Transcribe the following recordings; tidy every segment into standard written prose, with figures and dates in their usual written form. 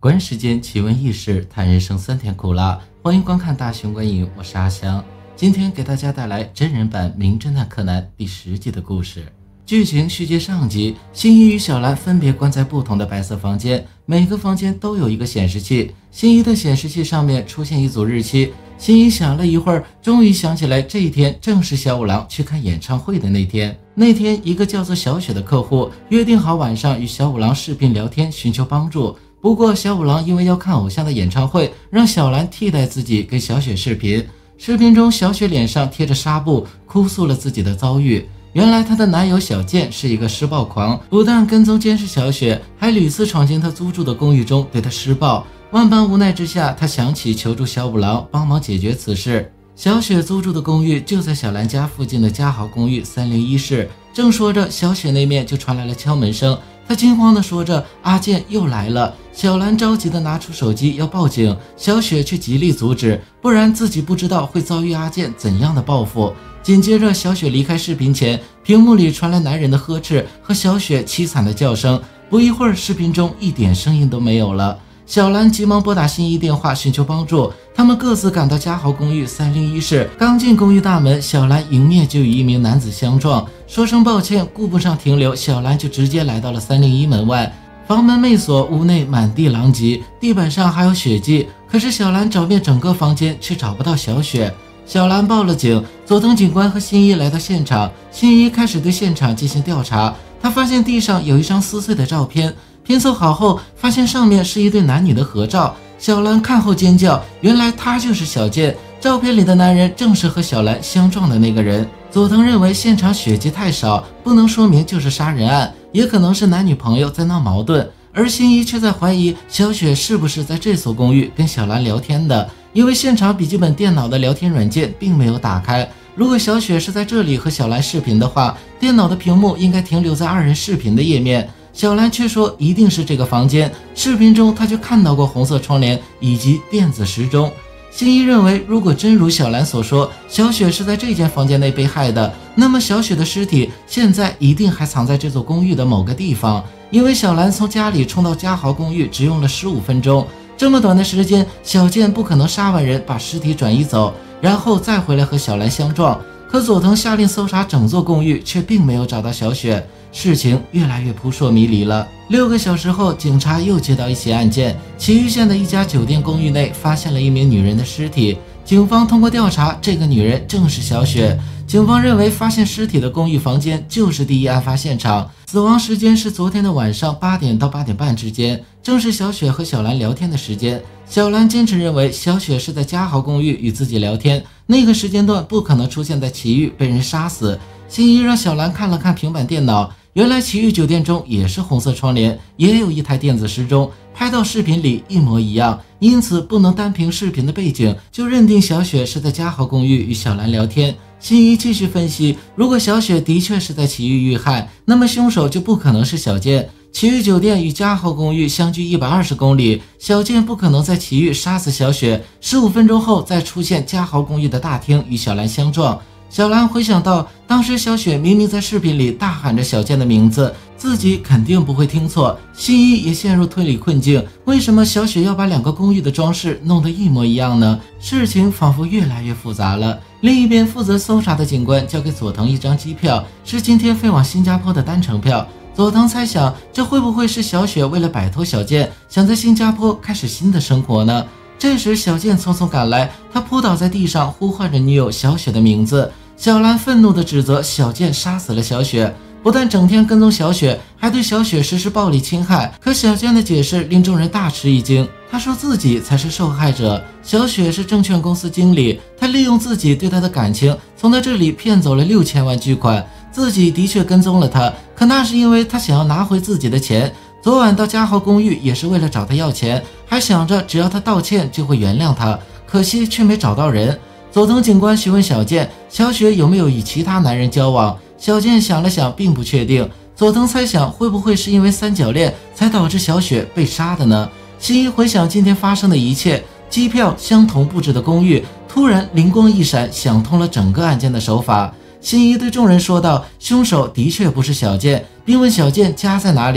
观世间奇闻异事，谈人生酸甜苦辣，欢迎观看大熊观影，我是阿香。今天给大家带来真人版《名侦探柯南》第10集的故事。剧情续接上集，新一与小兰分别关在不同的白色房间，每个房间都有一个显示器。新一的显示器上面出现一组日期，新一想了一会儿，终于想起来这一天正是小五郎去看演唱会的那天。那天一个叫做小雪的客户约定好晚上与小五郎视频聊天，寻求帮助。不过小五郎因为要看偶像的演唱会，让小兰替代自己给小雪视频。视频中小雪脸上贴着纱布，哭诉了自己的遭遇。原来她的男友小健是一个施暴狂，不但跟踪监视小雪，还屡次闯进她租住的公寓中对她施暴。万般无奈之下，她想起求助小五郎帮忙解决此事。小雪租住的公寓就在小兰家附近的嘉豪公寓301室。正说着，小雪那面就传来了敲门声。她惊慌地说着：“阿健又来了！”小兰着急地拿出手机要报警，小雪却极力阻止，不然自己不知道会遭遇阿健怎样的报复。紧接着，小雪离开视频前，屏幕里传来男人的呵斥和小雪凄惨的叫声。不一会儿，视频中一点声音都没有了。小兰急忙拨打新一电话寻求帮助，他们各自赶到嘉豪公寓301室。刚进公寓大门，小兰迎面就与一名男子相撞，说声抱歉，顾不上停留，小兰就直接来到了301门外。房门没锁，屋内满地狼藉，地板上还有血迹。可是小兰找遍整个房间，却找不到小雪。小兰报了警，佐藤警官和新一来到现场。新一开始对现场进行调查，他发现地上有一张撕碎的照片，拼凑好后发现上面是一对男女的合照。小兰看后尖叫，原来他就是小健，照片里的男人正是和小兰相撞的那个人。佐藤认为现场血迹太少，不能说明就是杀人案，也可能是男女朋友在闹矛盾。而新一却在怀疑小雪是不是在这所公寓跟小兰聊天的，因为现场笔记本电脑的聊天软件并没有打开。如果小雪是在这里和小兰视频的话，电脑的屏幕应该停留在二人视频的页面。小兰却说一定是这个房间，视频中她就看到过红色窗帘以及电子时钟。新一认为，如果真如小兰所说，小雪是在这间房间内被害的，那么小雪的尸体现在一定还藏在这座公寓的某个地方。因为小兰从家里冲到嘉豪公寓只用了15分钟，这么短的时间，小健不可能杀完人把尸体转移走，然后再回来和小兰相撞。可佐藤下令搜查整座公寓，却并没有找到小雪，事情越来越扑朔迷离了。6个小时后，警察又接到一起案件，埼玉县的一家酒店公寓内发现了一名女人的尸体。警方通过调查，这个女人正是小雪。警方认为发现尸体的公寓房间就是第一案发现场，死亡时间是昨天的晚上8点到8点半之间，正是小雪和小兰聊天的时间。小兰坚持认为小雪是在嘉豪公寓与自己聊天，那个时间段不可能出现在埼玉被人杀死。新一让小兰看了看平板电脑，原来埼玉酒店中也是红色窗帘，也有一台电子时钟，拍到视频里一模一样，因此不能单凭视频的背景就认定小雪是在嘉豪公寓与小兰聊天。新一继续分析，如果小雪的确是在埼玉遇害，那么凶手就不可能是小健。埼玉酒店与嘉豪公寓相距120公里，小健不可能在埼玉杀死小雪，15分钟后再出现嘉豪公寓的大厅与小兰相撞。小兰回想到当时小雪明明在视频里大喊着小健的名字，自己肯定不会听错。新一也陷入推理困境，为什么小雪要把2个公寓的装饰弄得一模一样呢？事情仿佛越来越复杂了。另一边，负责搜查的警官交给佐藤一张机票，是今天飞往新加坡的单程票。佐藤猜想，这会不会是小雪为了摆脱小健，想在新加坡开始新的生活呢？这时小健匆匆赶来，他扑倒在地上，呼唤着女友小雪的名字。小兰愤怒地指责小健杀死了小雪，不但整天跟踪小雪，还对小雪实施暴力侵害。可小健的解释令众人大吃一惊，他说自己才是受害者，小雪是证券公司经理，他利用自己对她的感情，从他这里骗走了6000万巨款。自己的确跟踪了他，可那是因为他想要拿回自己的钱。昨晚到嘉豪公寓也是为了找他要钱，还想着只要他道歉就会原谅他，可惜却没找到人。佐藤警官询问小健，小雪有没有与其他男人交往？小健想了想，并不确定。佐藤猜想，会不会是因为三角恋才导致小雪被杀的呢？新一回想今天发生的一切，机票、相同布置的公寓，突然灵光一闪，想通了整个案件的手法。新一对众人说道：“凶手的确不是小健，并问小健家在哪里。”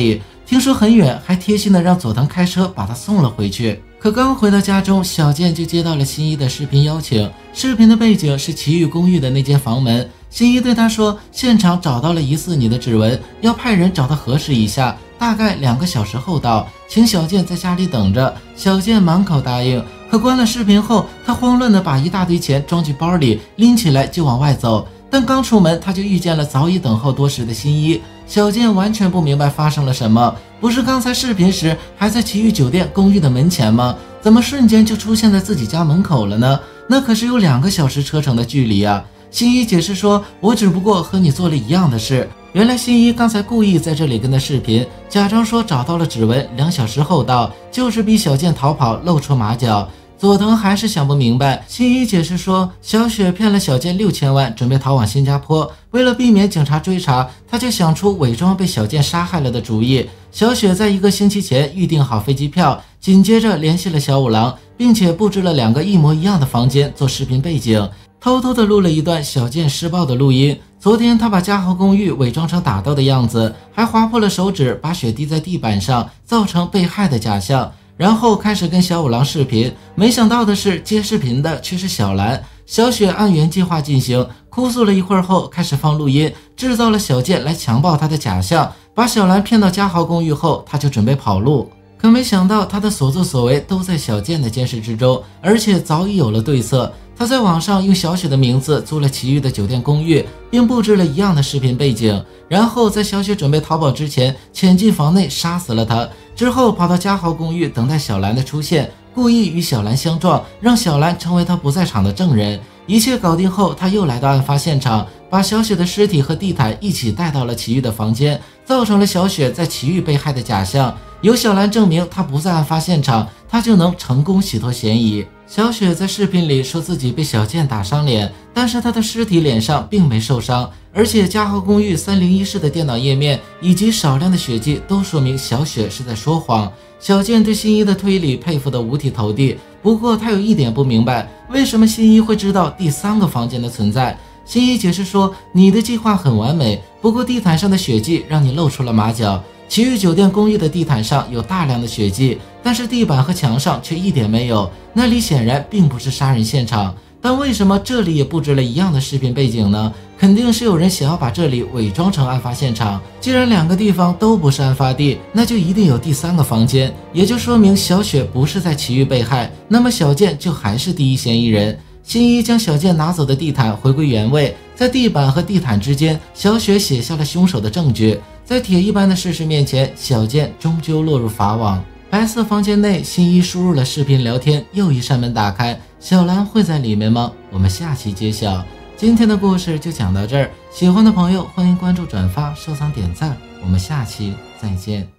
听说很远，还贴心的让佐藤开车把他送了回去。可刚回到家中，小健就接到了新一的视频邀请，视频的背景是奇遇公寓的那间房门。新一对他说，现场找到了疑似你的指纹，要派人找他核实一下，大概2个小时后到，请小健在家里等着。小健满口答应，可关了视频后，他慌乱地把一大堆钱装进包里，拎起来就往外走。但刚出门，他就遇见了早已等候多时的新一。小健完全不明白发生了什么，不是刚才视频时还在奇遇酒店公寓的门前吗？怎么瞬间就出现在自己家门口了呢？那可是有2个小时车程的距离啊！新一解释说，我只不过和你做了一样的事。原来新一刚才故意在这里跟他视频，假装说找到了指纹，2小时后到，就是逼小健逃跑，露出马脚。佐藤还是想不明白，新一解释说，小雪骗了小健6000万，准备逃往新加坡。为了避免警察追查，他就想出伪装被小健杀害了的主意。小雪在1个星期前预订好飞机票，紧接着联系了小五郎，并且布置了2个一模一样的房间做视频背景，偷偷的录了一段小健施暴的录音。昨天他把嘉豪公寓伪装成打斗的样子，还划破了手指，把血滴在地板上，造成被害的假象。然后开始跟小五郎视频，没想到的是接视频的却是小兰。小雪按原计划进行，哭诉了一会儿后开始放录音，制造了小健来强暴他的假象，把小兰骗到嘉豪公寓后，他就准备跑路。可没想到他的所作所为都在小健的监视之中，而且早已有了对策。他在网上用小雪的名字租了奇遇的酒店公寓，并布置了一样的视频背景，然后在小雪准备逃跑之前潜进房内杀死了她，之后跑到嘉豪公寓等待小兰的出现，故意与小兰相撞，让小兰成为他不在场的证人。一切搞定后，他又来到案发现场，把小雪的尸体和地毯一起带到了奇遇的房间，造成了小雪在奇遇被害的假象。由小兰证明她不在案发现场，她就能成功洗脱嫌疑。小雪在视频里说自己被小健打伤脸，但是她的尸体脸上并没受伤，而且嘉豪公寓301室的电脑页面以及少量的血迹都说明小雪是在说谎。小健对新一的推理佩服得五体投地，不过他有一点不明白，为什么新一会知道第3个房间的存在。新一解释说，你的计划很完美，不过地毯上的血迹让你露出了马脚。奇遇酒店公寓的地毯上有大量的血迹，但是地板和墙上却一点没有，那里显然并不是杀人现场。但为什么这里也布置了一样的视频背景呢？肯定是有人想要把这里伪装成案发现场。既然2个地方都不是案发地，那就一定有第3个房间，也就说明小雪不是在奇遇被害，那么小健就还是第一嫌疑人。新一将小健拿走的地毯回归原位，在地板和地毯之间，小雪写下了凶手的证据。在铁一般的事实面前，小健终究落入法网。白色房间内，新一输入了视频聊天，又一扇门打开，小兰会在里面吗？我们下期揭晓。今天的故事就讲到这儿，喜欢的朋友欢迎关注、转发、收藏、点赞，我们下期再见。